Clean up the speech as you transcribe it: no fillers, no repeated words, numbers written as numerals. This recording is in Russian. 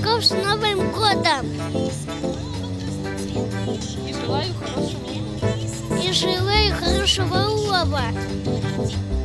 Пирожков с Новым годом! И желаю хорошего. И желаю хорошего улова!